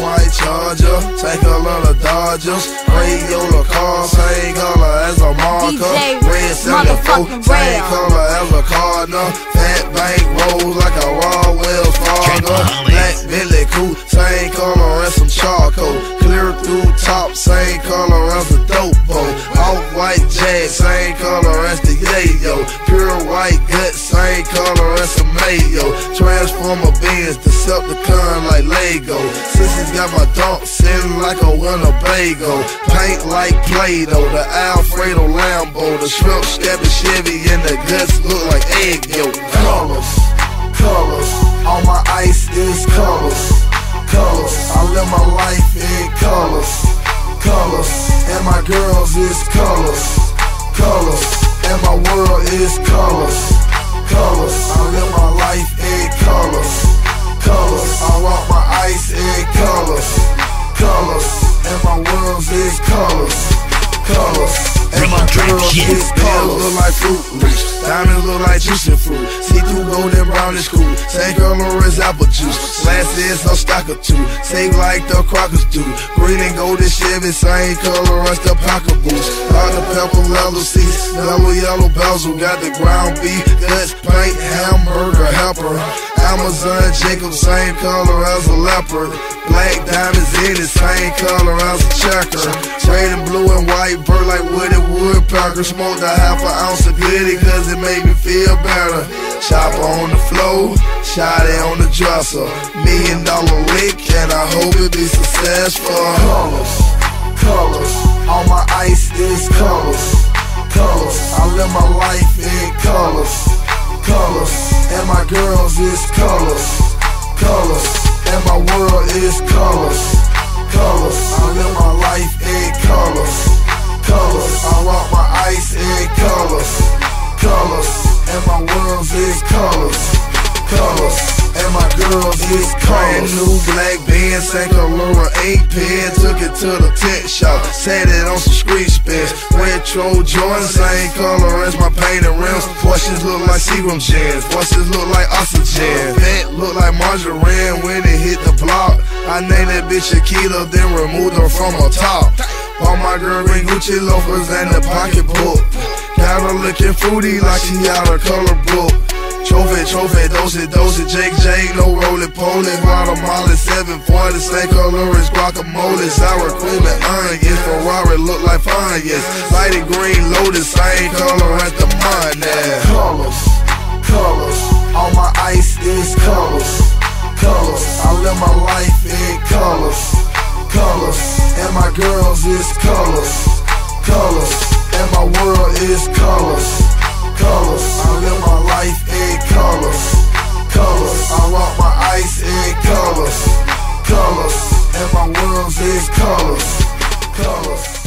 white Charger, same color the Dodgers. Rayola car, same color as a marker. Red 74, same color as a Cardinal. Fat bank rolls like a raw Wells Fargo. Black Bentley coupe, same color as some charcoal. Clear through top, same color as a dope bowl. Off-white Jag, same color as the Yayo. Pure white gut, same color as some mayo. Transformer Benz, Decepticon like Lego. Sissies got my dunk sitting like a Winnebago. Paint like Play-Doh, the Alfredo Lambo. The shrimp stepping Chevy and the guts look like egg yolk. Colors, colors, all my ice is colors. Colors, I live my life in colors. Colors, and my girls is colors. Colors, and my world is colors. Colors, I live my life in colors. Colors, I rock my ice in colors. Colors, and my world is colors. Colors, and my girls is colors. Look like fruit rich, diamonds look like juicing fruit. See-through golden brownish cool, same color as apple juice. Glasses no stock or two, same like the Crockers do. Green and golden Chevy, same color as the pocket boots. All the pepper leather seats, yellow bezel. Got the ground beef, guts, paint, hamburger, helper. Amazon Jacob, same color as a leopard. Black diamonds in it, same color as a checker. Red and blue and white, bird like Woody Woodpecker. Smoked a half an ounce of goodie cause it made me feel better. Chopper on the floor, shotty on the dresser. $1 million lick and I hope it be successful. Colors, colors, all my ice is colors. Colors, I live my life in colors. Colors, and my girls is colors. Colors, and my world is colors. Colors, I live my life in colors. Colors, I rock my ice in colors. Colors, and my world is colors. Colors, and my girls is colors. Brand new black Benz, St. Colora 8 pen. Took it to the tent shop, sat it on some street spins. Retro Jordan, same color as my painted rims. Porsches look like Seagram gens, Porsches look like oxygen. Vent look like margarine when it hit the block. I named that bitch Akita, then removed her from her top. All my girl bring Gucci loafers and the pocketbook. Got her looking fruity like she out of color book. Trophy, dosey, Jake, no roly-poly. Guatemala 740, same color as guacamole. Sour cream and onions, Ferrari look like onions. Lighted green Lotus, same color as the money. Colors, colors, all my ice is colors. Colors, I live my life in colors. Colors, and my girls is colors. Colors, and my world is colors. Colors, I live my life in colors. Colors, I rock my ice in colors. Colors, and my world is colors. Colors.